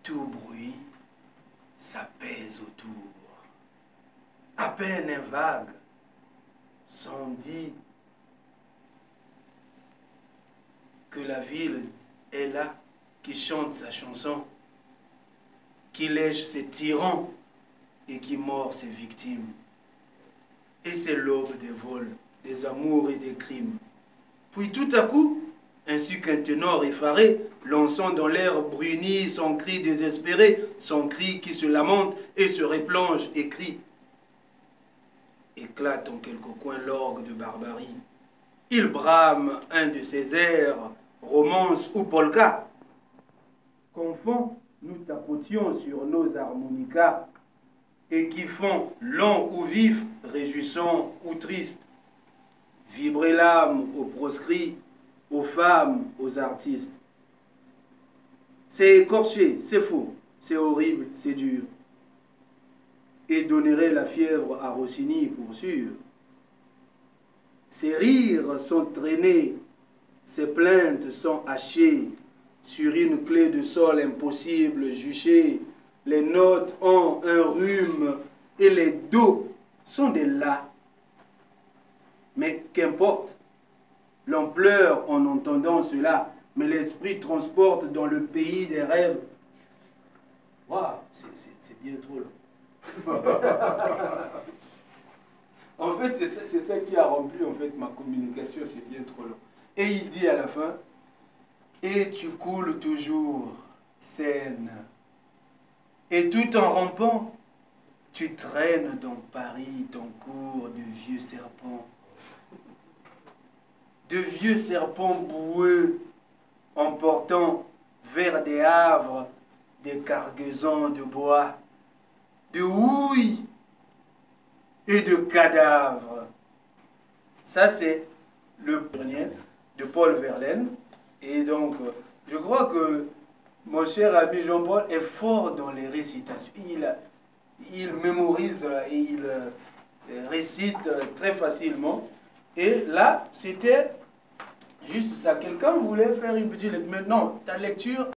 Tout bruit s'apaise autour. À peine un vague son dit que la ville est là, qui chante sa chanson, qui lèche ses tyrans et qui mord ses victimes. Et c'est l'aube des vols, des amours et des crimes. Puis tout à coup, ainsi qu'un ténor effaré, lançant dans l'air bruni son cri désespéré, son cri qui se lamente et se replonge et crie. Éclate en quelque coin l'orgue de barbarie. Il brame un de ses airs, romance ou polka. Qu'enfant, nous tapotions sur nos harmonicas et qui font lent ou vif, réjouissant ou triste. Vibrer l'âme aux proscrits, aux femmes, aux artistes. C'est écorché, c'est faux, c'est horrible, c'est dur. Et donnerait la fièvre à Rossini pour sûr. Ses rires sont traînés, ses plaintes sont hachées sur une clé de sol impossible juchée. Les notes ont un rhume et les dos sont des la. Mais qu'importe, l'on pleure en entendant cela, mais l'esprit transporte dans le pays des rêves. Waouh, c'est bien trop long. En fait, c'est ça qui a rempli en fait ma communication, c'est bien trop long. Et il dit à la fin, et tu coules toujours, Seine, et tout en rampant, tu traînes dans Paris ton cours de vieux serpents. De vieux serpents boueux, emportant vers des havres des cargaisons de bois, de houille et de cadavres. Ça, c'est le dernier de Paul Verlaine. Et donc, je crois que mon cher ami Jean-Paul est fort dans les récitations. Il mémorise et il récite très facilement. Et là, c'était juste ça. Quelqu'un voulait faire une petite lecture. Mais non, ta lecture...